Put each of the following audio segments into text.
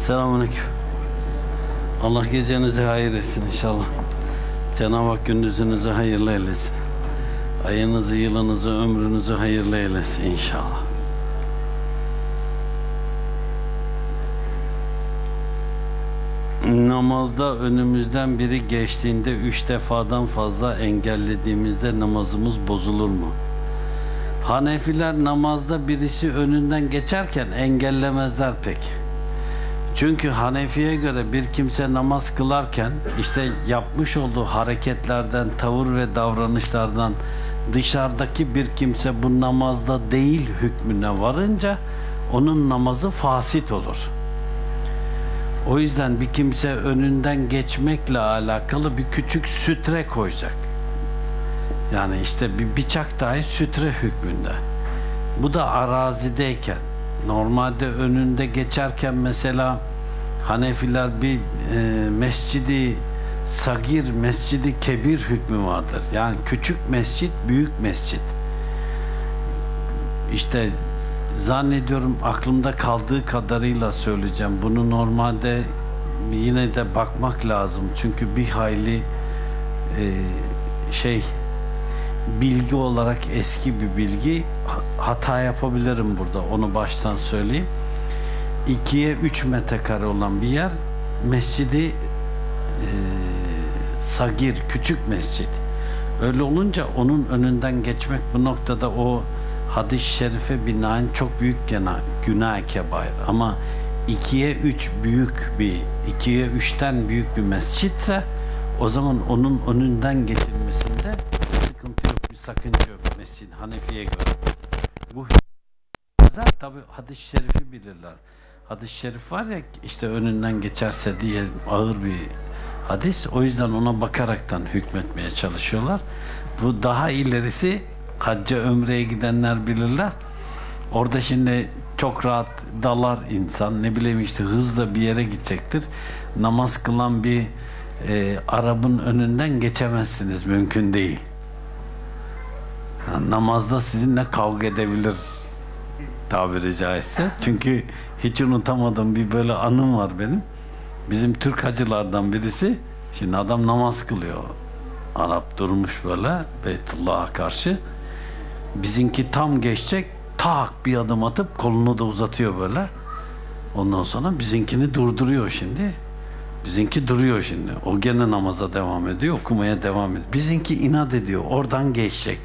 Selamünaleyküm. Allah gecenizi hayır etsin inşallah. Cenab-ı Hak gündüzünüzü hayırlı eylesin. Ayınızı, yılınızı, ömrünüzü hayırlı eylesin inşallah. Namazda önümüzden biri geçtiğinde 3 defadan fazla engellediğimizde namazımız bozulur mu? Hanefiler namazda birisi önünden geçerken engellemezler pek. Çünkü Hanefi'ye göre bir kimse namaz kılarken işte yapmış olduğu hareketlerden, tavır ve davranışlardan dışarıdaki bir kimse bu namazda değil hükmüne varınca onun namazı fasit olur. O yüzden bir kimse önünden geçmekle alakalı bir küçük sütre koyacak. Yani işte bir bıçak dahi sütre hükmünde. Bu da arazideyken. Normalde önünde geçerken mesela Hanefiler bir mescidi sagir, mescidi kebir hükmü vardır. Yani küçük mescit, büyük mescit. İşte zannediyorum aklımda kaldığı kadarıyla söyleyeceğim. Bunu normalde yine de bakmak lazım. Çünkü bir hayli bilgi olarak eski bir bilgi. Hata yapabilirim burada. Onu baştan söyleyeyim. 2'ye 3 metrekare olan bir yer mescidi sagir, küçük mescit. Öyle olunca onun önünden geçmek bu noktada o hadis-i şerife binaen çok büyük günah kebair. Ama 2'ye 3 büyük bir, 2'ye 3'ten büyük bir mescitse o zaman onun önünden geçilmesinde sıkıntı yok, bir sakınca yok mescid Hanefi'ye göre. Bu tabi hadis-i şerifi bilirler. Hadis-i şerif var ya işte önünden geçerse diye ağır bir hadis. O yüzden ona bakaraktan hükmetmeye çalışıyorlar. Bu daha ilerisi hacca ömreye gidenler bilirler. Orada şimdi çok rahat dalar insan. Ne bileyim işte hızla bir yere gidecektir. Namaz kılan bir Arap'ın önünden geçemezsiniz. Mümkün değil. Yani namazda sizinle kavga edebilir tabiri caizse. Çünkü hiç unutamadığım bir böyle anım var benim. Bizim Türk hacılardan birisi, şimdi adam namaz kılıyor. Arap durmuş böyle Beytullah'a karşı. Bizimki tam geçecek, tak bir adım atıp kolunu da uzatıyor böyle. Ondan sonra bizimkini durduruyor şimdi. Bizimki duruyor şimdi. O gene namaza devam ediyor, okumaya devam ediyor. Bizimki inat ediyor, oradan geçecek.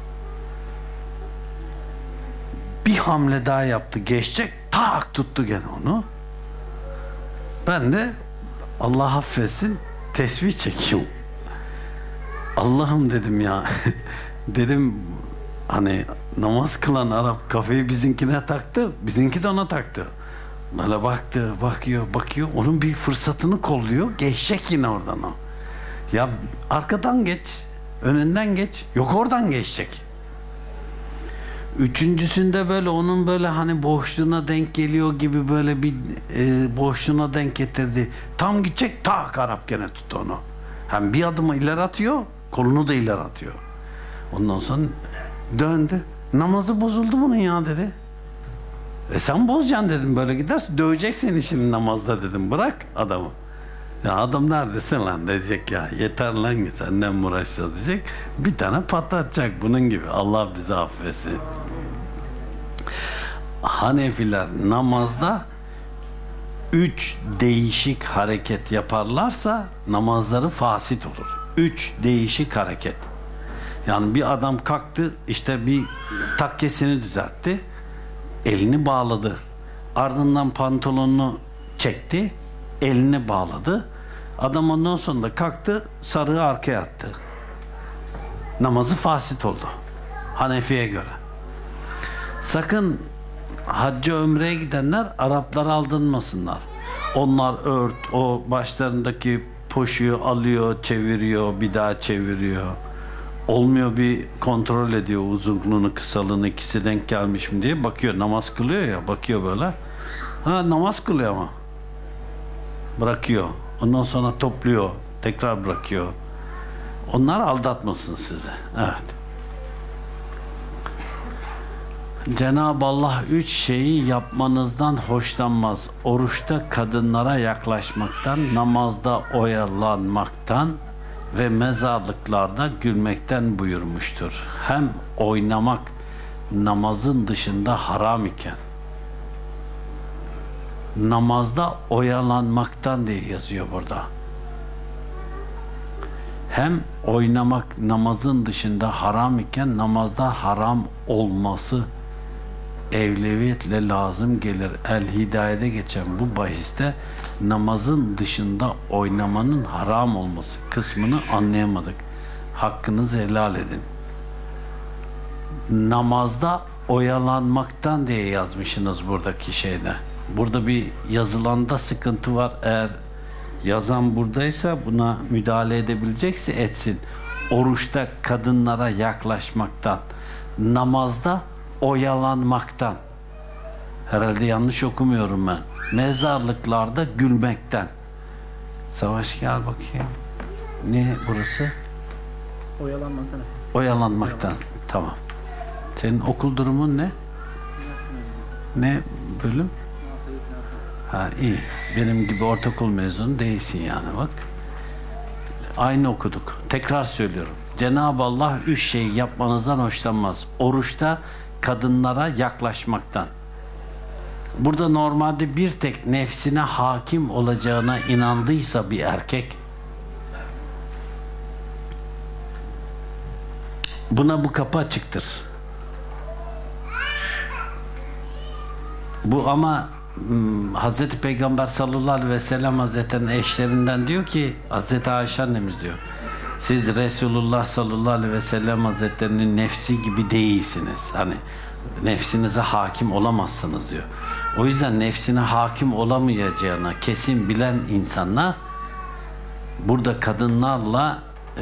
Bir hamle daha yaptı, geçecek, tak tuttu gene onu. Ben de Allah affetsin tesbih çekiyorum. Allah'ım dedim ya. Dedim hani namaz kılan Arap kafayı bizimkine taktı, bizimki de ona taktı. Böyle baktı, bakıyor. Onun bir fırsatını kolluyor. Geçecek yine oradan o. Ya arkadan geç, önünden geç. Yok oradan geçecek. Üçüncüsünde böyle onun böyle hani boşluğuna denk geliyor gibi böyle bir boşluğuna denk getirdi. Tam gidecek, tak Arap gene tuttu onu. Hem bir adımı ileri atıyor, kolunu da ileri atıyor. Ondan sonra döndü. Namazı bozuldu bunun ya dedi. Sen bozacaksın dedim, böyle gidersin dövecek seni şimdi namazda dedim, bırak adamı. Ya adam neredesin lan diyecek, ya yeter lan git senden mi uğraşacağız diyecek, bir tane patlatacak bunun gibi. Allah bizi affetsin. Hanefiler namazda 3 değişik hareket yaparlarsa namazları fasit olur. 3 değişik hareket. Yani bir adam kalktı, işte bir takkesini düzeltti, elini bağladı, ardından pantolonunu çekti, elini bağladı. Adam ondan sonra da kalktı, sarığı arkaya attı. Namazı fasit oldu Hanefi'ye göre. Sakın hacca ömreye gidenler Araplara aldırmasınlar. Onlar o başlarındaki poşuyu alıyor, çeviriyor, bir daha çeviriyor. Olmuyor, bir kontrol ediyor uzunluğunu, kısalığını, ikisi denk gelmiş mi diye bakıyor. Namaz kılıyor ya, bakıyor böyle. Ha, namaz kılıyor ama. Bırakıyor. Ondan sonra topluyor, tekrar bırakıyor. Onlar aldatmasın size. Evet. Cenab-ı Allah 3 şeyi yapmanızdan hoşlanmaz. Oruçta kadınlara yaklaşmaktan, namazda oyalanmaktan ve mezarlıklarda gülmekten buyurmuştur. Hem oynamak namazın dışında haram iken, namazda oyalanmaktan diye yazıyor burada. Hem oynamak namazın dışında haram iken namazda haram olması evleviyetle lazım gelir. El-Hidaye'de geçen bu bahiste namazın dışında oynamanın haram olması kısmını anlayamadık. Hakkınızı helal edin. Namazda oyalanmaktan diye yazmışsınız buradaki şeyde. Burada bir yazılanda sıkıntı var. Eğer yazan buradaysa buna müdahale edebilecekse etsin. Oruçta kadınlara yaklaşmaktan, namazda oyalanmaktan. Herhalde yanlış okumuyorum ben. Mezarlıklarda gülmekten. Savaş gel bakayım. Ne burası? Oyalanmaktan. Oyalanmaktan. Tamam. Senin okul durumun ne? Ne bölüm? Ha iyi. Benim gibi ortaokul mezunu değilsin yani bak. Aynı okuduk. Tekrar söylüyorum. Cenab-ı Allah 3 şey yapmanızdan hoşlanmaz. Oruçta kadınlara yaklaşmaktan. Burada normalde bir tek nefsine hakim olacağına inandıysa bir erkek, buna bu kapı açıktır. Bu ama Hazreti Peygamber sallallahu aleyhi ve sellem Hazretleri'nin eşlerinden diyor ki, Hazreti Ayşe annemiz diyor, siz Resulullah sallallahu aleyhi ve sellem Hazretleri'nin nefsi gibi değilsiniz. Hani nefsinize hakim olamazsınız diyor. O yüzden nefsine hakim olamayacağına kesin bilen insanlar burada kadınlarla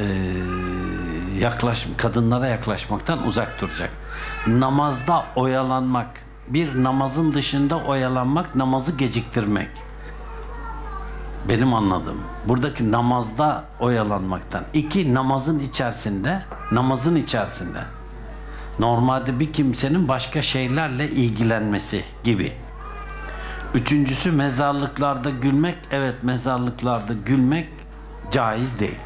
kadınlara yaklaşmaktan uzak duracak. Namazda oyalanmak, bir namazın dışında oyalanmak, namazı geciktirmek. Benim anladığım. Buradaki namazda oyalanmaktan. 2, namazın içerisinde. Normalde bir kimsenin başka şeylerle ilgilenmesi gibi. 3. mezarlıklarda gülmek. Evet, mezarlıklarda gülmek caiz değil.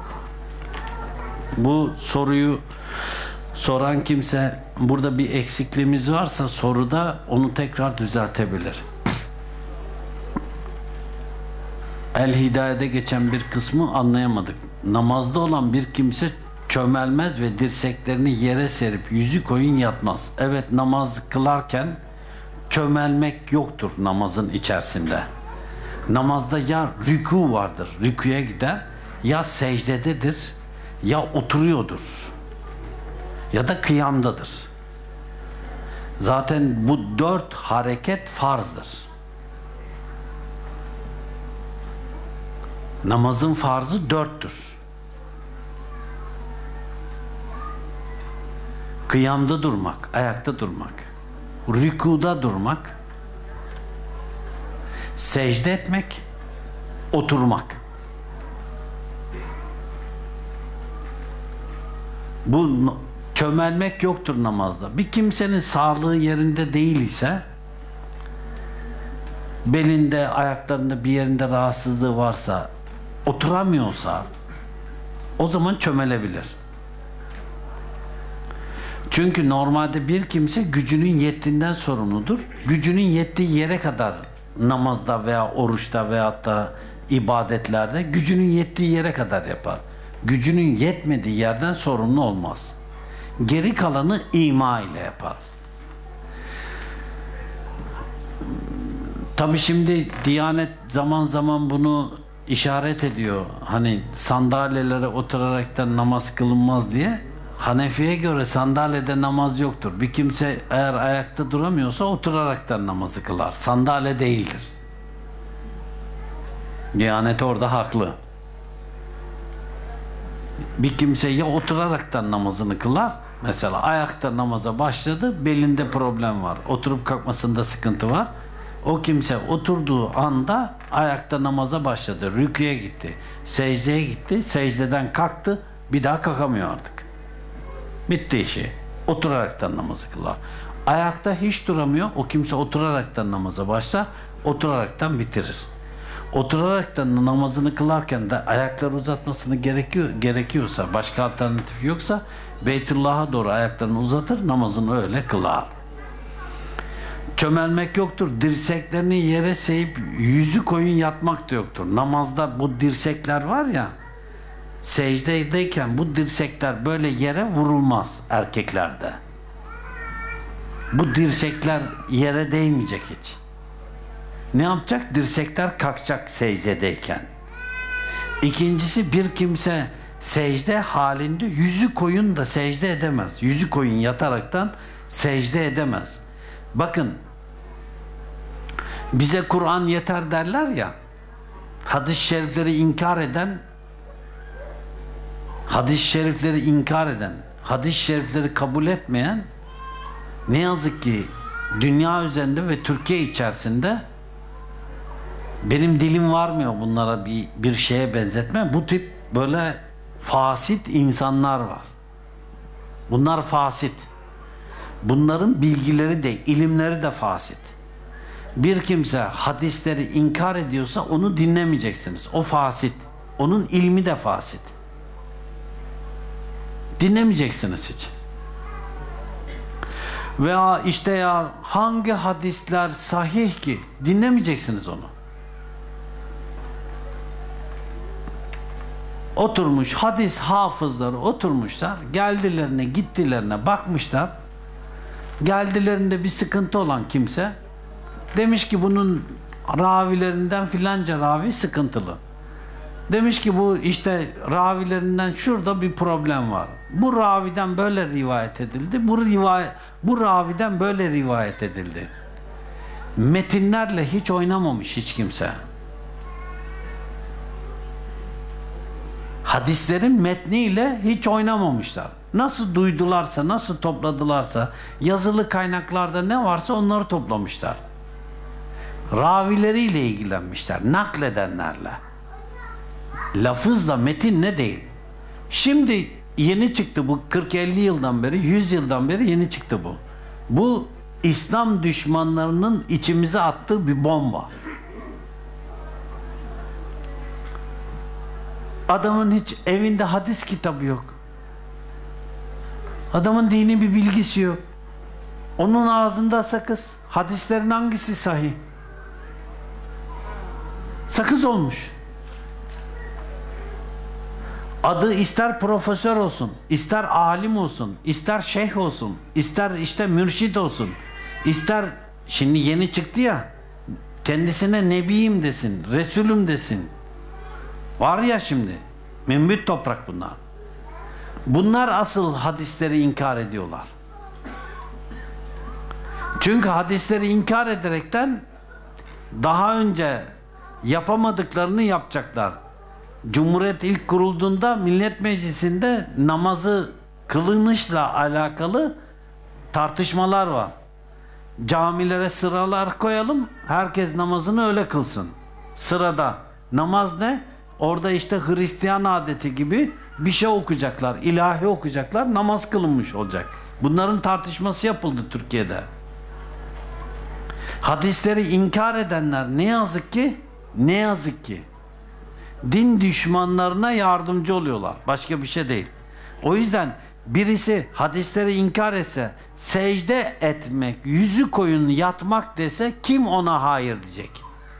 Bu soruyu soran kimse burada bir eksikliğimiz varsa soruda onu tekrar düzeltebilir. El-Hidaye'de geçen bir kısmı anlayamadık. Namazda olan bir kimse çömelmez ve dirseklerini yere serip yüzü koyun yatmaz. Evet, namaz kılarken çömelmek yoktur namazın içerisinde. Namazda ya rükû vardır, rükûya gider, ya secdededir, ya oturuyordur, ya da kıyamdadır. Zaten bu 4 hareket farzdır. Namazın farzı 4'tür. Kıyamda durmak, ayakta durmak, rükuda durmak, secde etmek, oturmak. Bu çömelmek yoktur namazda. Bir kimsenin sağlığı yerinde değil ise, belinde, ayaklarında bir yerinde rahatsızlığı varsa, oturamıyorsa, o zaman çömelebilir. Çünkü normalde bir kimse gücünün yettiğinden sorumludur. Gücünün yettiği yere kadar namazda veya oruçta veyahut da ibadetlerde gücünün yettiği yere kadar yapar. Gücünün yetmediği yerden sorumlu olmaz. Geri kalanı ima ile yapar. Tabii şimdi Diyanet zaman zaman bunu işaret ediyor. Hani sandalyelere oturaraktan namaz kılınmaz diye. Hanefi'ye göre sandalyede namaz yoktur. Bir kimse eğer ayakta duramıyorsa oturaraktan namazı kılar. Sandalye değildir. Diyanet orada haklı. Bir kimse ya oturaraktan namazını kılar, mesela ayakta namaza başladı, belinde problem var, oturup kalkmasında sıkıntı var. O kimse oturduğu anda ayakta namaza başladı, rüküye gitti, secdeye gitti, secdeden kalktı, bir daha kalkamıyor artık. Bitti işi. Oturaraktan namazı kılar. Ayakta hiç duramıyor. O kimse oturaraktan namaza başlar, oturaraktan bitirir. Oturaraktan namazını kılarken de ayakları uzatmasını gerekiyorsa, başka alternatif yoksa Beytullah'a doğru ayaklarını uzatır, namazını öyle kılar. Çömelmek yoktur. Dirseklerini yere seyip yüzü koyun yatmak da yoktur. Namazda bu dirsekler var ya, secdedeyken bu dirsekler böyle yere vurulmaz erkeklerde. Bu dirsekler yere değmeyecek hiç. Ne yapacak? Dirsekler kalkacak secdedeyken. İkincisi, bir kimse secde halinde yüzü koyun da secde edemez. Yüzü koyun yataraktan secde edemez. Bakın, bize Kur'an yeter derler ya, hadis-i şerifleri inkar eden, hadis-i şerifleri kabul etmeyen, ne yazık ki dünya üzerinde ve Türkiye içerisinde, benim dilim varmıyor bunlara bir şeye benzetme, bu tip böyle fasit insanlar var. Bunlar fasit. Bunların bilgileri de, ilimleri de fasit. Bir kimse hadisleri inkar ediyorsa onu dinlemeyeceksiniz. O fasit. Onun ilmi de fasit. Dinlemeyeceksiniz hiç. Veya işte ya hangi hadisler sahih ki? Dinlemeyeceksiniz onu. Oturmuş hadis hafızları oturmuşlar, geldilerine gittilerine bakmışlar. Geldilerinde bir sıkıntı olan kimse demiş ki bunun ravilerinden filanca ravi sıkıntılı. Demiş ki bu işte ravilerinden şurada bir problem var. Bu raviden böyle rivayet edildi. Bu raviden böyle rivayet edildi. Metinlerle hiç oynamamış hiç kimse. Hadislerin metniyle hiç oynamamışlar. Nasıl duydularsa, nasıl topladılarsa, yazılı kaynaklarda ne varsa onları toplamışlar. Ravileriyle ilgilenmişler, nakledenlerle. Lafızla metin ne değil. Şimdi yeni çıktı bu, 40-50 yıldan beri, 100 yıldan beri yeni çıktı bu. Bu İslam düşmanlarının içimize attığı bir bomba. Adamın hiç evinde hadis kitabı yok. Adamın dini bir bilgisi yok. Onun ağzında sakız. Hadislerin hangisi sahih? Sakız olmuş. Adı ister profesör olsun, ister alim olsun, ister şeyh olsun, ister işte mürşit olsun, ister şimdi yeni çıktı ya, kendisine nebiyim desin, resulüm desin. Var ya şimdi, mümbit toprak bunlar. Bunlar asıl hadisleri inkar ediyorlar. Çünkü hadisleri inkar ederekten daha önce yapamadıklarını yapacaklar. Cumhuriyet ilk kurulduğunda Millet Meclisi'nde namazı kılınışla alakalı tartışmalar var. Camilere sıralar koyalım, herkes namazını öyle kılsın. Sırada. Namaz ne? Orada işte Hristiyan adeti gibi bir şey okuyacaklar, ilahi okuyacaklar, namaz kılınmış olacak. Bunların tartışması yapıldı Türkiye'de. Hadisleri inkar edenler ne yazık ki din düşmanlarına yardımcı oluyorlar. Başka bir şey değil. O yüzden birisi hadisleri inkar etse, secde etmek, yüzü koyun yatmak dese kim ona hayır diyecek?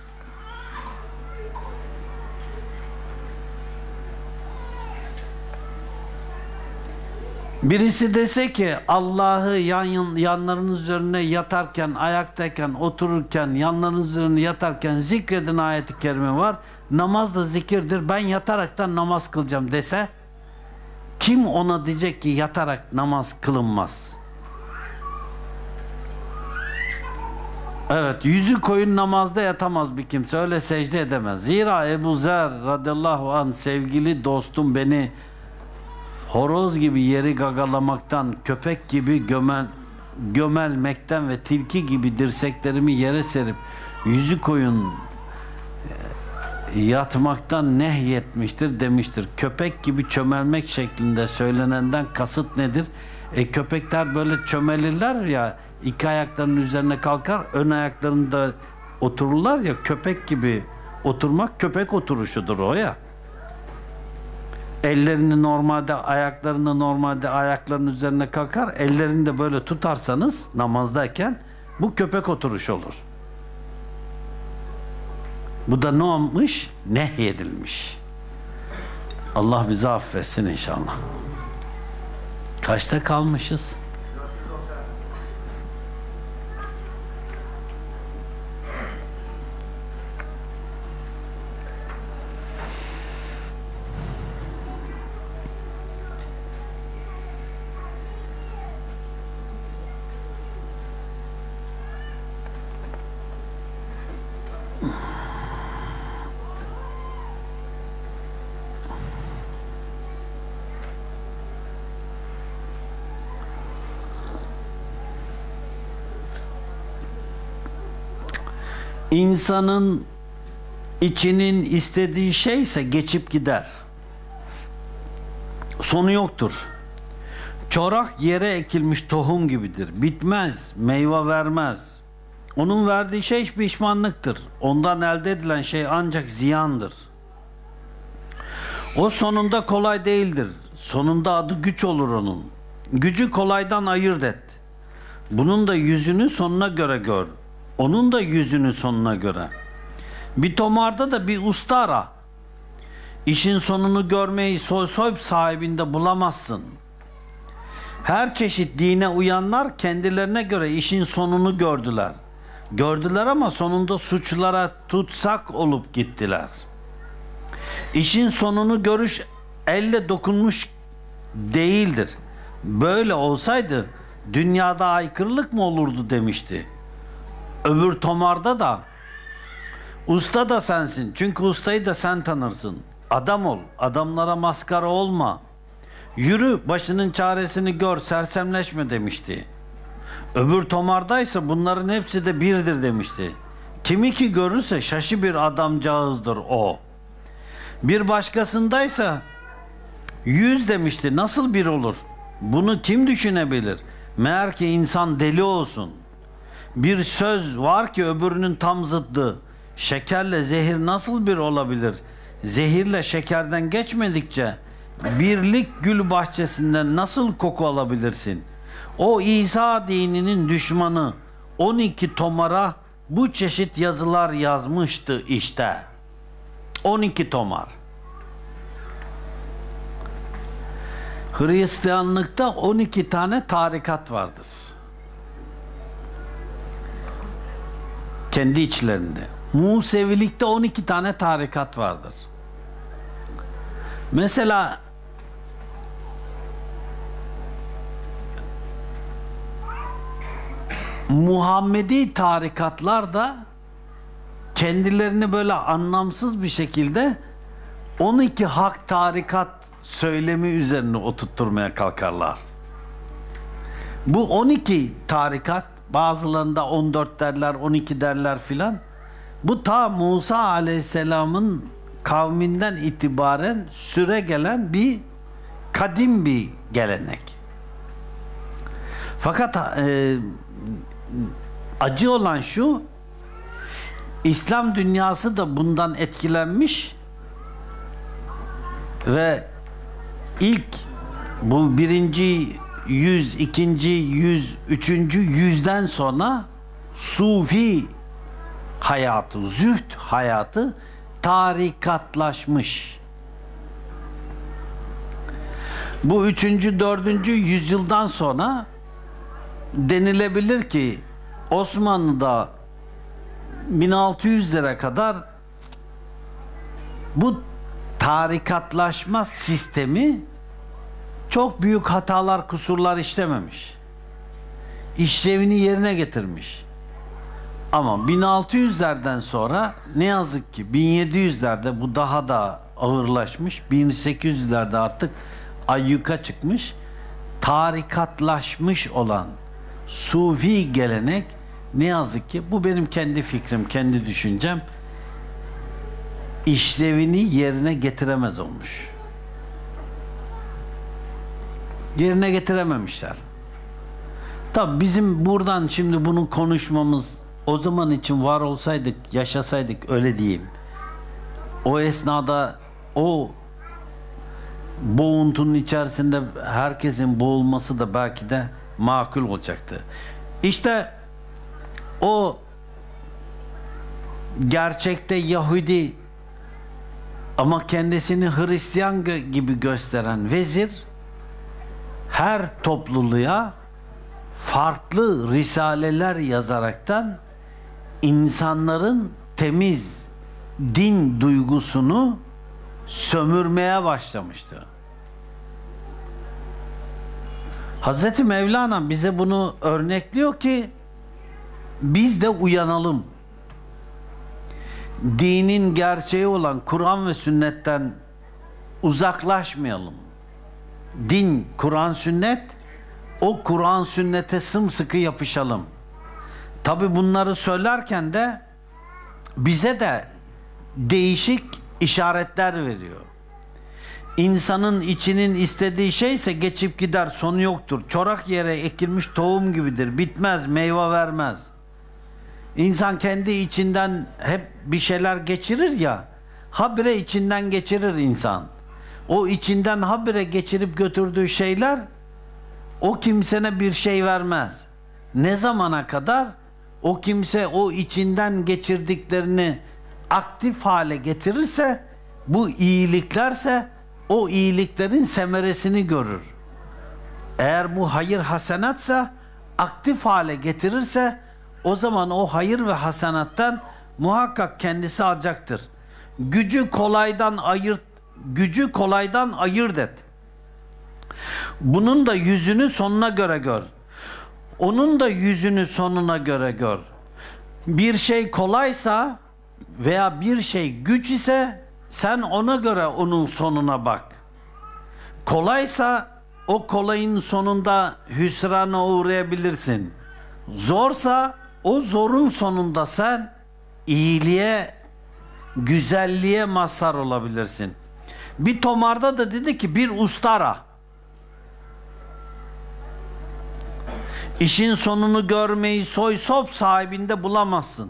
Birisi dese ki Allah'ı yanlarınız üzerine yatarken, ayaktayken, otururken, yanlarınız üzerine yatarken zikredin ayeti kerime var. Namaz da zikirdir. Ben yataraktan namaz kılacağım dese kim ona diyecek ki yatarak namaz kılınmaz? Evet, yüzü koyun namazda yatamaz bir kimse. Öyle secde edemez. Zira Ebu Zer radıyallahu anh, sevgili dostum, beni horoz gibi yeri gagalamaktan, köpek gibi gömelmekten ve tilki gibi dirseklerimi yere serip yüzü koyun yatmaktan nehyetmiştir demiştir. Köpek gibi çömelmek şeklinde söylenenden kasıt nedir? Köpekler böyle çömelirler ya, iki ayaklarının üzerine kalkar, ön ayaklarında otururlar ya, köpek gibi oturmak köpek oturuşudur o ya. Ellerini normalde, ayaklarını normalde ayaklarının üzerine kalkar, ellerini de böyle tutarsanız namazdayken bu köpek oturuş olur. Bu da ne olmuş? Nehyedilmiş. Allah bizi affetsin inşallah. Kaçta kalmışız? İnsanın içinin istediği şeyse geçip gider. Sonu yoktur. Çorak yere ekilmiş tohum gibidir. Bitmez, meyve vermez. Onun verdiği şey pişmanlıktır. Ondan elde edilen şey ancak ziyandır. O sonunda kolay değildir. Sonunda adı güç olur onun. Gücü kolaydan ayırt et. Bunun da yüzünü sonuna göre gör. Onun da yüzünü sonuna göre. Bir tomarda da bir usta ara. İşin sonunu görmeyi soyup sahibinde bulamazsın. Her çeşit dine uyanlar kendilerine göre işin sonunu gördüler. Gördüler ama sonunda suçlara tutsak olup gittiler. İşin sonunu görüş elle dokunmuş değildir. Böyle olsaydı dünyada aykırılık mı olurdu demişti. Öbür tomarda da usta da sensin. Çünkü ustayı da sen tanırsın. Adam ol. Adamlara maskara olma. Yürü, başının çaresini gör, sersemleşme demişti. Öbür tomardaysa bunların hepsi de birdir demişti. Kimi ki görürse şaşı bir adamcağızdır o. Bir başkasındaysa 100 demişti. Nasıl bir olur? Bunu kim düşünebilir? Meğer ki insan deli olsun. Bir söz var ki öbürünün tam zıddı. Şekerle zehir nasıl bir olabilir? Zehirle şekerden geçmedikçe birlik gül bahçesinden nasıl koku alabilirsin? O İsa dininin düşmanı 12 tomara bu çeşit yazılar yazmıştı işte. 12 tomar. Hristiyanlıkta 12 tane tarikat vardır. Kendi içlerinde. Musevilikte 12 tane tarikat vardır. Mesela Muhammedi tarikatlar da kendilerini böyle anlamsız bir şekilde 12 hak tarikat söylemi üzerine oturtturmaya kalkarlar. Bu 12 tarikat, bazılarında 14 derler, 12 derler filan. Bu ta Musa Aleyhisselam'ın kavminden itibaren süre gelen bir kadim bir gelenek. Fakat acı olan şu, İslam dünyası da bundan etkilenmiş ve ilk bu birinci yüz, ikinci yüz, üçüncü yüzden sonra Sufi hayatı, zühd hayatı tarikatlaşmış. Bu üçüncü, dördüncü yüzyıldan sonra denilebilir ki Osmanlı'da 1600'lere kadar bu tarikatlaşma sistemi çok büyük hatalar, kusurlar işlememiş. İşlevini yerine getirmiş. Ama 1600'lerden sonra ne yazık ki 1700'lerde bu daha da ağırlaşmış. 1800'lerde artık ayyuka çıkmış. Tarikatlaşmış olan Sufi gelenek ne yazık ki, bu benim kendi fikrim, kendi düşüncem, işlevini yerine getiremez olmuş. Yerine getirememişler. Tabi bizim buradan şimdi bunu konuşmamız, o zaman için var olsaydık, yaşasaydık, öyle diyeyim, o esnada o boğuntunun içerisinde herkesin boğulması da belki de makul olacaktı. İşte o gerçekte Yahudi ama kendisini Hristiyan gibi gösteren vezir her topluluğa farklı risaleler yazaraktan insanların temiz din duygusunu sömürmeye başlamıştı. Hazreti Mevlana bize bunu örnekliyor ki biz de uyanalım. Dinin gerçeği olan Kur'an ve sünnetten uzaklaşmayalım. Din, Kur'an, sünnet, o Kur'an, sünnete sımsıkı yapışalım. Tabi bunları söylerken de bize de değişik işaretler veriyor. İnsanın içinin istediği şeyse geçip gider, sonu yoktur. Çorak yere ekilmiş tohum gibidir. Bitmez, meyve vermez. İnsan kendi içinden hep bir şeyler geçirir ya, habire içinden geçirir insan. O içinden habire geçirip götürdüğü şeyler o kimsene bir şey vermez. Ne zamana kadar o kimse o içinden geçirdiklerini aktif hale getirirse, bu iyiliklerse o iyiliklerin semeresini görür. Eğer bu hayır hasenatsa, aktif hale getirirse, o zaman o hayır ve hasenattan muhakkak kendisi alacaktır. Gücü kolaydan ayırt et. Bunun da yüzünü sonuna göre gör. Onun da yüzünü sonuna göre gör. Bir şey kolaysa veya bir şey güç ise sen ona göre onun sonuna bak. Kolaysa o kolayın sonunda hüsrana uğrayabilirsin. Zorsa o zorun sonunda sen iyiliğe, güzelliğe mazhar olabilirsin. Bir tomarda da dedi ki bir usta ara. İşin sonunu görmeyi soy sop sahibinde bulamazsın.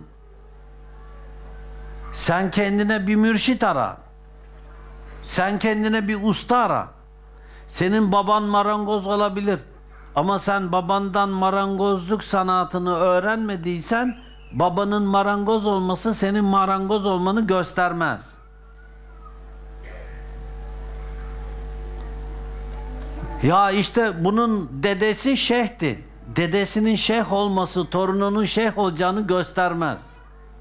Sen kendine bir mürşit ara. Sen kendine bir usta ara. Senin baban marangoz olabilir. Ama sen babandan marangozluk sanatını öğrenmediysen, babanın marangoz olması senin marangoz olmanı göstermez. Ya işte bunun dedesi şeyhti. Dedesinin şeyh olması torununun şeyh olacağını göstermez.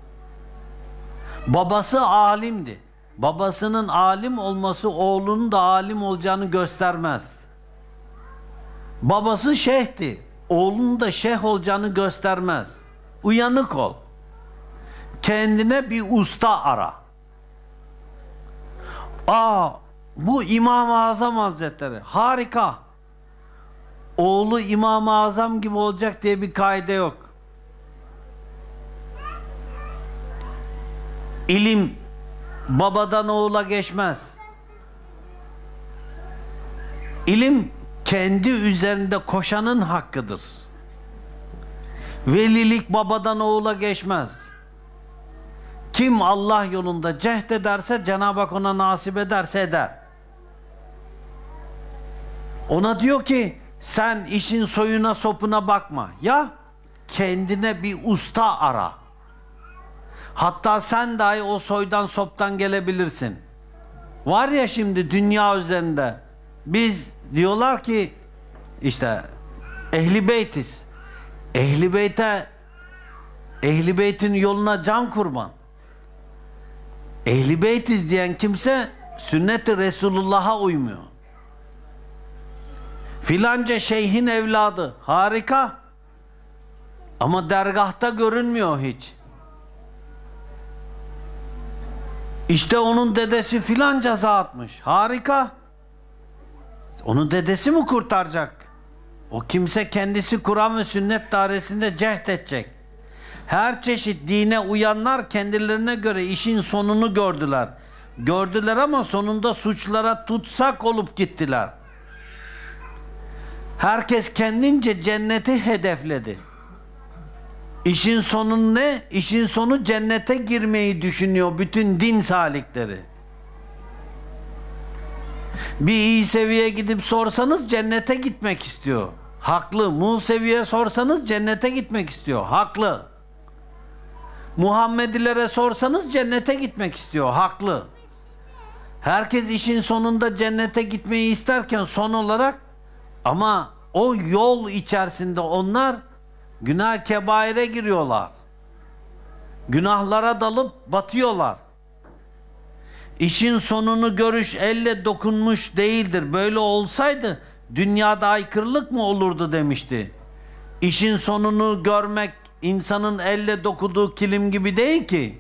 Babası alimdi. Babasının alim olması oğlunun da alim olacağını göstermez. Babası şeyhti. Oğlunun da şeyh olacağını göstermez. Uyanık ol. Kendine bir usta ara. Bu İmam-ı Azam Hazretleri harika. Oğlu İmam-ı Azam gibi olacak diye bir kaide yok. İlim babadan oğula geçmez. İlim kendi üzerinde koşanın hakkıdır. Velilik babadan oğula geçmez. Kim Allah yolunda cehd ederse Cenab-ı Hak ona nasip ederse eder. Ona diyor ki sen işin soyuna sopuna bakma. Ya kendine bir usta ara. Hatta sen dahi o soydan soptan gelebilirsin. Var ya şimdi dünya üzerinde biz diyorlar ki işte Ehli Beytiz. Ehli Beyt'in yoluna can kurban. Ehli Beytiz diyen kimse sünnet-i Resulullah'a uymuyor. Filanca şeyhin evladı harika ama dergahta görünmüyor hiç. İşte onun dedesi filanca zatmış. Harika. Onun dedesi mi kurtaracak? O kimse kendisi Kur'an ve sünnet dairesinde cehd edecek. Her çeşit dine uyanlar kendilerine göre işin sonunu gördüler. Gördüler ama sonunda suçlara tutsak olup gittiler. Herkes kendince cenneti hedefledi. İşin sonu ne? İşin sonu cennete girmeyi düşünüyor bütün din salikleri. Bir İsevi'ye gidip sorsanız cennete gitmek istiyor. Haklı. Musevi'ye sorsanız cennete gitmek istiyor. Haklı. Muhammedilere sorsanız cennete gitmek istiyor. Haklı. Herkes işin sonunda cennete gitmeyi isterken son olarak, ama o yol içerisinde onlar günah kebaire giriyorlar. Günahlara dalıp batıyorlar. İşin sonunu görüş elle dokunmuş değildir. Böyle olsaydı dünyada aykırılık mı olurdu demişti. İşin sonunu görmek insanın elle dokuduğu kilim gibi değil ki.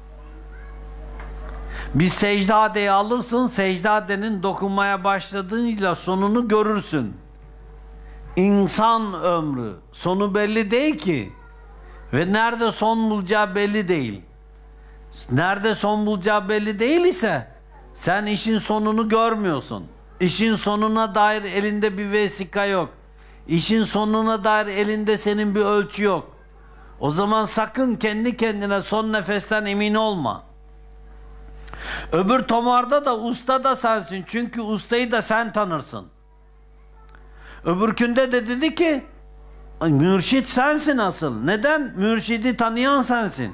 Bir secdadeyi alırsın, secdadenin dokunmaya başladığıyla sonunu görürsün. İnsan ömrü sonu belli değil ki. Ve nerede son bulacağı belli değil. Nerede son bulacağı belli değil ise sen işin sonunu görmüyorsun. İşin sonuna dair elinde bir vesika yok. İşin sonuna dair elinde senin bir ölçü yok. O zaman sakın kendi kendine son nefesten emin olma. Öbür tomarda da usta da sensin. Çünkü ustayı da sen tanırsın. Öbürkünde de dedi ki mürşit sensin asıl. Neden? Mürşidi tanıyan sensin.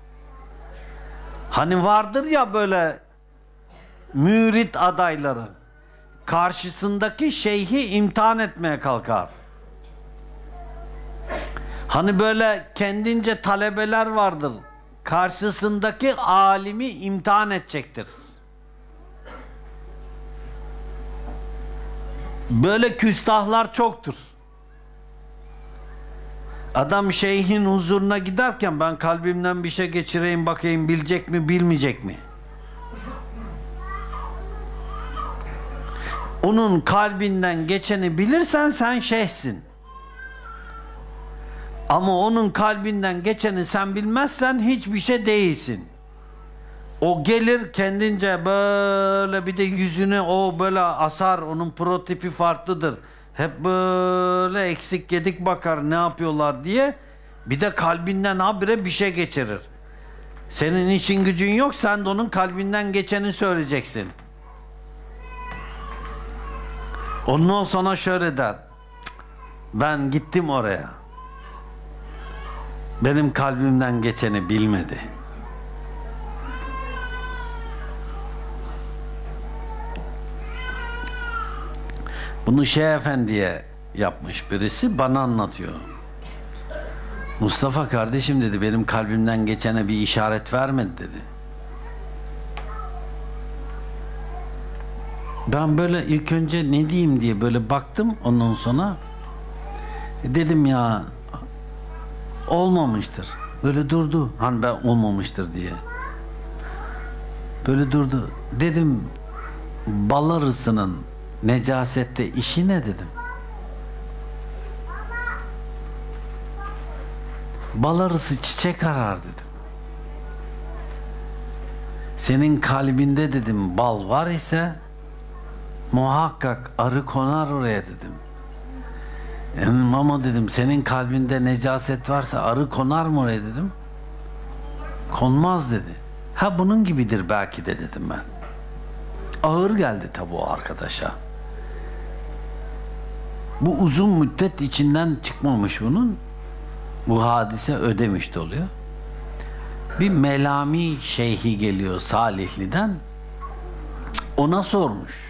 Hani vardır ya böyle mürit adayları. Karşısındaki şeyhi imtihan etmeye kalkar. Hani böyle kendince talebeler vardır. Karşısındaki alimi imtihan edecektir. Böyle küstahlar çoktur. Adam şeyhin huzuruna giderken ben kalbimden bir şey geçireyim bakayım bilecek mi bilmeyecek mi? Onun kalbinden geçeni bilirsen sen şeyhsin. Ama onun kalbinden geçeni sen bilmezsen hiçbir şey değilsin. O gelir kendince böyle, bir de yüzüne o böyle asar, onun protipi farklıdır. Hep böyle eksik gedik bakar ne yapıyorlar diye. Bir de kalbinden habire bir şey geçirir. Senin için gücün yok, sen de onun kalbinden geçeni söyleyeceksin. Ondan sonra şöyle der. Ben gittim oraya. Benim kalbimden geçeni bilmedi. Bunu Şeyh Efendi'ye yapmış birisi, bana anlatıyor. Mustafa kardeşim dedi, benim kalbimden geçene bir işaret vermedi dedi. Ben böyle ilk önce ne diyeyim diye böyle baktım, ondan sonra dedim ya olmamıştır. Böyle durdu. Hani ben olmamıştır diye. Böyle durdu. Dedim bal arısının necasette işi ne dedim. Bal arısı çiçek arar dedim. Senin kalbinde dedim bal var ise muhakkak arı konar oraya dedim. Ama dedim senin kalbinde necaset varsa arı konar mı oraya dedim. Konmaz dedi. Ha bunun gibidir belki de dedim ben. Ağır geldi tabi o arkadaşa. Bu uzun müddet içinden çıkmamış bunun. Bu hadise ödemiş oluyor. Bir Melami şeyhi geliyor Salihli'den. Ona sormuş.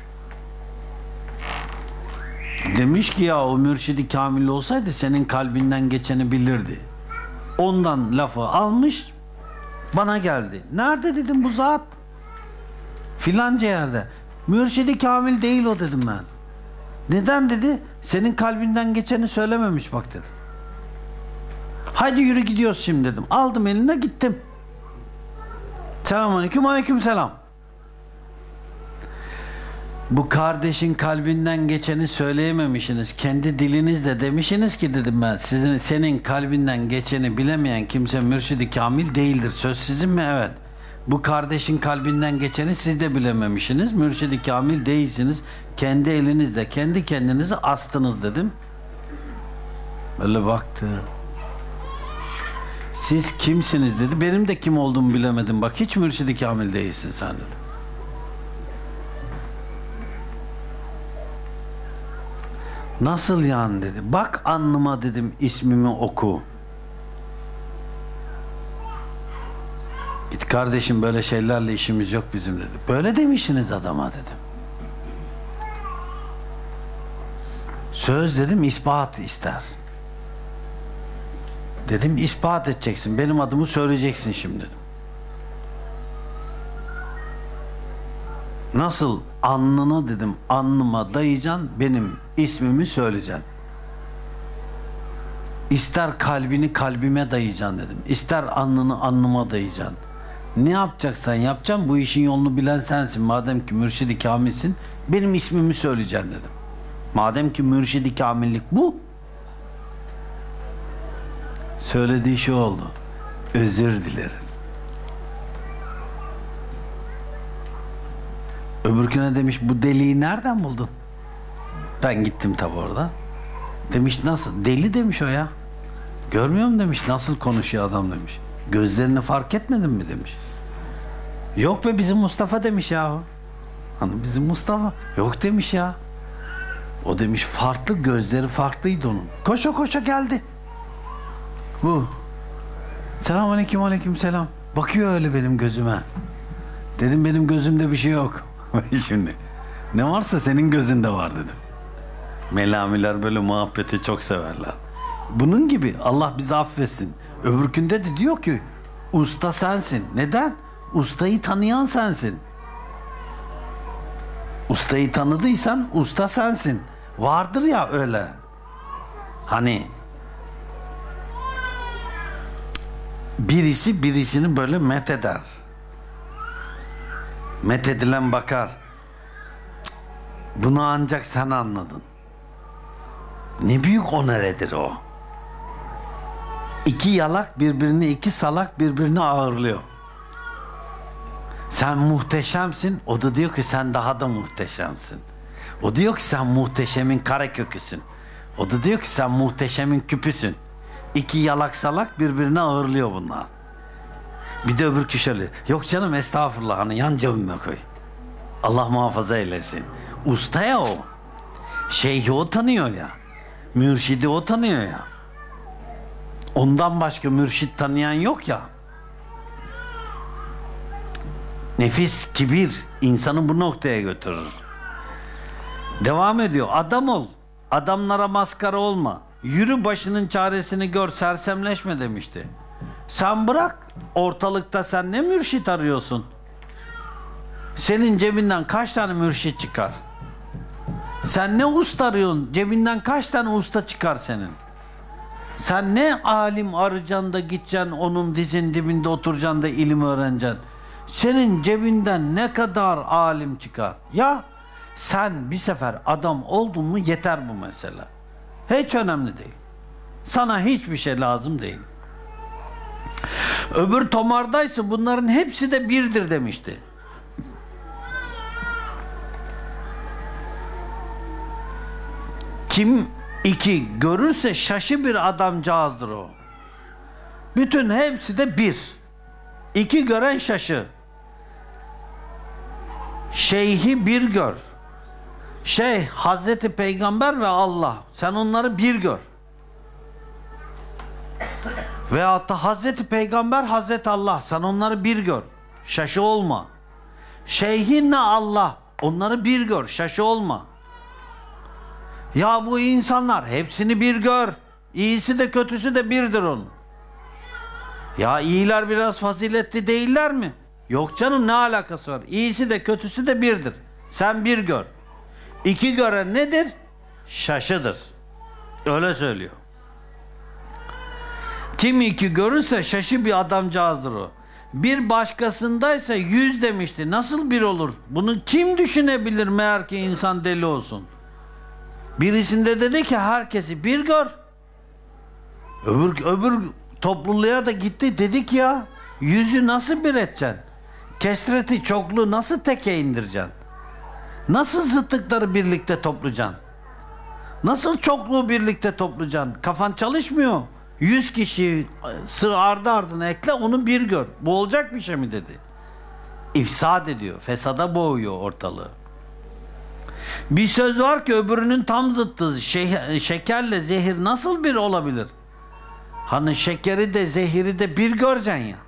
Demiş ki ya o mürşidi kamil olsaydı senin kalbinden geçeni bilirdi. Ondan lafı almış bana geldi. Nerede dedim bu zat? Filanca yerde. Mürşidi kamil değil o dedim ben. Neden dedi? Senin kalbinden geçeni söylememiş bak dedi. Haydi yürü gidiyoruz şimdi dedim. Aldım eline gittim. Selamünaleyküm, aleykümselam. Bu kardeşin kalbinden geçeni söyleyememişsiniz. Kendi dilinizle demişsiniz ki dedim ben. Senin kalbinden geçeni bilemeyen kimse mürşidi kamil değildir. Söz sizin mi? Evet. Bu kardeşin kalbinden geçeni siz de bilememişsiniz. Mürşid-i kamil değilsiniz. Kendi elinizle kendi kendinizi astınız dedim. Böyle baktı. Siz kimsiniz dedi. Benim de kim olduğumu bilemedim. Bak hiç mürşid-i kamil değilsin sen dedi. Nasıl yani dedi. Bak alnıma dedim, ismimi oku. Git kardeşim, böyle şeylerle işimiz yok bizim dedi. Böyle demişsiniz adama dedim. Söz dedim, ispat ister. Dedim ispat edeceksin. Benim adımı söyleyeceksin şimdi dedim. Nasıl alnına dedim, alnıma dayayacaksın, benim ismimi söyleyeceksin. İster kalbini kalbime dayayacaksın dedim. İster alnını alnıma dayayacaksın. Ne yapacaksan yapacaksın, bu işin yolunu bilen sensin. Madem ki mürşid-i kamilsin, benim ismimi söyleyeceksin dedim. Madem ki mürşid-i kamillik bu, söylediği şey oldu. Özür dilerim. Öbürküne demiş, bu deliği nereden buldun? Ben gittim tabi orada. Demiş nasıl? Deli demiş o ya. Görmüyor musun demiş, nasıl konuşuyor adam demiş. Gözlerini fark etmedin mi demiş. Yok be bizim Mustafa demiş ya. Hani bizim Mustafa. Yok demiş ya. O demiş farklı, gözleri farklıydı onun. Koşa koşa geldi. Bu. Selamünaleyküm, aleykümselam. Bakıyor öyle benim gözüme. Dedim benim gözümde bir şey yok. Şimdi ne varsa senin gözünde var dedim. Melamiler böyle muhabbeti çok severler. Bunun gibi Allah bizi affetsin. Öbürkünde de diyor ki usta sensin. Neden? Ustayı tanıyan sensin. Ustayı tanıdıysan usta sensin. Vardır ya öyle. Hani birisi birisini böyle metheder. Methedilen bakar. Bunu ancak sen anladın. Ne büyük oneredir o. İki yalak birbirini, iki salak birbirini ağırlıyor. Sen muhteşemsin. O da diyor ki sen daha da muhteşemsin. O diyor ki sen muhteşemin kareköküsün. O da diyor ki sen muhteşemin küpüsün. İki yalak salak birbirine ağırlıyor bunlar. Bir de öbürkü şöyle. Yok canım estağfurullah, hani yan cebime koy. Allah muhafaza eylesin. Usta ya o. Şeyhi o tanıyor ya. Mürşidi o tanıyor ya. Ondan başka mürşit tanıyan yok ya. Nefis, kibir insanı bu noktaya götürür. Devam ediyor. Adam ol. Adamlara maskara olma. Yürü başının çaresini gör, sersemleşme demişti. Sen bırak. Ortalıkta sen ne mürşit arıyorsun? Senin cebinden kaç tane mürşit çıkar? Sen ne usta arıyorsun? Cebinden kaç tane usta çıkar senin? Sen ne alim arayacaksın da gideceksin onun dizin dibinde oturacaksın da ilim öğreneceksin? Senin cebinden ne kadar alim çıkar? Ya sen bir sefer adam oldun mu yeter bu mesele. Hiç önemli değil. Sana hiçbir şey lazım değil. Öbür tomardaysa bunların hepsi de birdir demişti. Kim iki görürse şaşı bir adamcağızdır o. Bütün hepsi de bir. İki gören şaşı. Şeyhi bir gör. Şeyh Hazreti Peygamber ve Allah. Sen onları bir gör. Veyahut da Hazreti Peygamber, Hazreti Allah. Sen onları bir gör. Şaşı olma. Şeyhinle Allah. Onları bir gör. Şaşı olma. Ya bu insanlar hepsini bir gör. İyisi de kötüsü de birdir onun. Ya iyiler biraz faziletli değiller mi? Yok canım, ne alakası var? İyisi de kötüsü de birdir. Sen bir gör. İki gören nedir? Şaşıdır. Öyle söylüyor. Kim iki görürse şaşı bir adamcağızdır o. Bir başkasındaysa 100 demişti. Nasıl bir olur? Bunu kim düşünebilir meğer ki insan deli olsun? Birisinde dedi ki herkesi bir gör. Öbür topluluğa da gitti, dedik ya 100'ü nasıl bir edeceksin? Kesreti, çokluğu nasıl teke indireceksin? Nasıl zıtlıkları birlikte toplayacaksın? Nasıl çokluğu birlikte toplayacaksın? Kafan çalışmıyor. 100 kişi ardı ardına ekle, onu bir gör. Bu olacak bir şey mi dedi. İfsad ediyor. Fesada boğuyor ortalığı. Bir söz var ki öbürünün tam zıttı. Şekerle zehir nasıl bir olabilir? Hani şekeri de zehiri de bir göreceksin ya.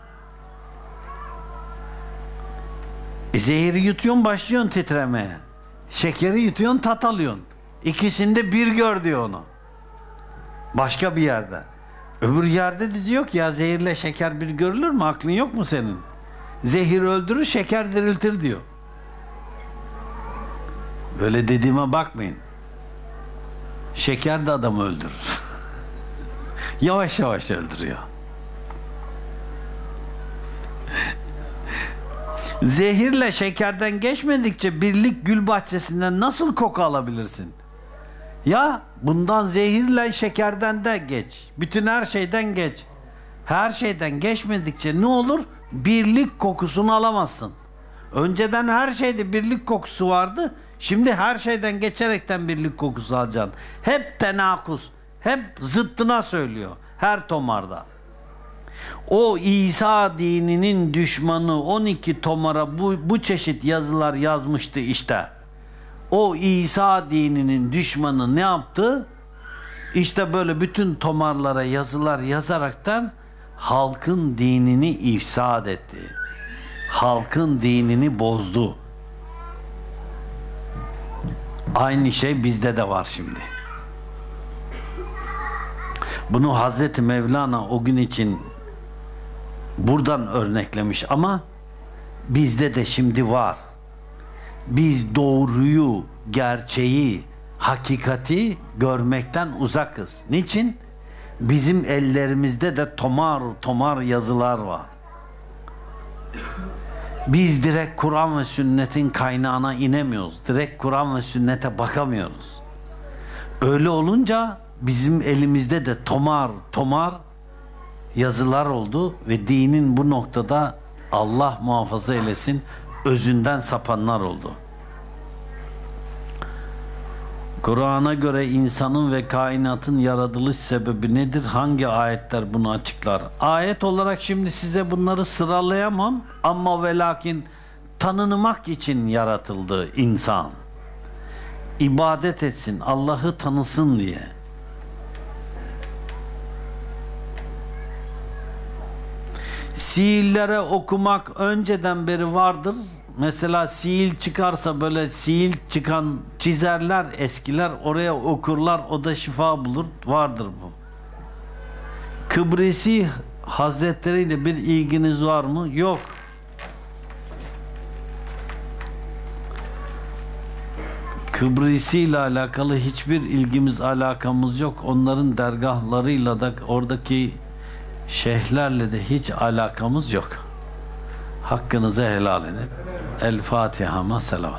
Zehiri yutuyorsun, başlıyorsun titremeye. Şekeri yutuyorsun, tat alıyorsun. İkisinde bir gör diyor onu. Başka bir yerde. Öbür yerde de diyor ki ya zehirle şeker bir görülür mü? Aklın yok mu senin? Zehir öldürür, şeker diriltir diyor. Öyle dediğime bakmayın. Şeker de adamı öldürür. Yavaş yavaş öldürüyor. Zehirle şekerden geçmedikçe birlik gül bahçesinden nasıl koku alabilirsin? Ya bundan zehirle şekerden de geç. Bütün her şeyden geç. Her şeyden geçmedikçe ne olur? Birlik kokusunu alamazsın. Önceden her şeyde birlik kokusu vardı. Şimdi her şeyden geçerekten birlik kokusu alacaksın. Hep tenakus, hep zıttına söylüyor her tomarda. O İsa dininin düşmanı 12 tomara bu çeşit yazılar yazmıştı işte. O İsa dininin düşmanı ne yaptı? İşte böyle bütün tomarlara yazılar yazaraktan halkın dinini ifsad etti. Halkın dinini bozdu. Aynı şey bizde de var şimdi. Bunu Hazreti Mevlana o gün için buradan örneklemiş ama bizde de şimdi var. Biz doğruyu, gerçeği, hakikati görmekten uzakız. Niçin? Bizim ellerimizde de tomar tomar yazılar var. Biz direkt Kur'an ve sünnetin kaynağına inemiyoruz. Direkt Kur'an ve sünnete bakamıyoruz. Öyle olunca bizim elimizde de tomar tomar yazılar oldu ve dinin bu noktada Allah muhafaza eylesin özünden sapanlar oldu. Kur'an'a göre insanın ve kainatın yaratılış sebebi nedir? Hangi ayetler bunu açıklar? Ayet olarak şimdi size bunları sıralayamam ama ve lakin tanınmak için yaratıldı insan. İbadet etsin, Allah'ı tanısın diye. Siillere okumak önceden beri vardır. Mesela siil çıkarsa böyle siil çıkan çizerler eskiler, oraya okurlar, o da şifa bulur. Vardır bu. Kıbrisi Hazretleri ile bir ilginiz var mı? Yok. Kıbrisi ile alakalı hiçbir ilgimiz, alakamız yok. Onların dergahlarıyla da oradaki şeyhlerle de hiç alakamız yok. Hakkınızı helal edin. El Fatiha'ma selavat.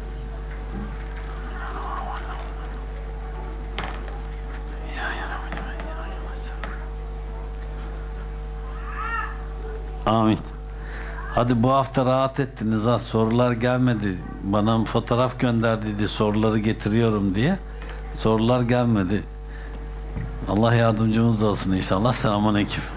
Amin. Hadi bu hafta rahat ettiniz ha, sorular gelmedi. Bana fotoğraf gönderdiydi soruları getiriyorum diye. Sorular gelmedi. Allah yardımcımız olsun inşallah. Selamünaleyküm.